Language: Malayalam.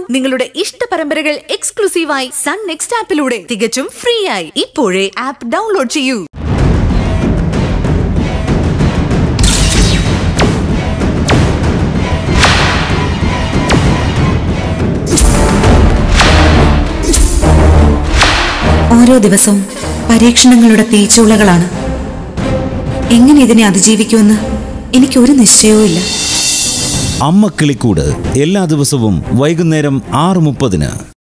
നിങ്ങളുടെ ഇഷ്ട പരമ്പരകൾ എക്സ്ക്ലൂസീവായി സൺ നെക്സ്റ്റ് ആപ്പിലൂടെ തികച്ചും ഫ്രീ ആയി. ഇപ്പോഴേ ആപ്പ് ഡൗൺലോഡ് ചെയ്യൂ. ഓരോ ദിവസവും പരീക്ഷണങ്ങളുടെ തീച്ചുളകളാണ്. എങ്ങനെ ഇതിനെ അതിജീവിക്കുമെന്ന് എനിക്കൊരു നിശ്ചയവുമില്ല. അമ്മക്കിളിക്കൂട് എല്ലാ ദിവസവും വൈകുന്നേരം 6:30.